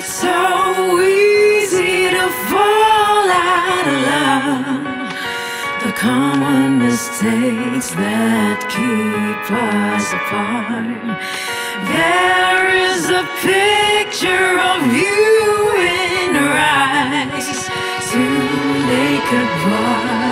So easy to fall out of love. The common mistakes that keep us apart. There is a picture of you in her eyes. Too late goodbye.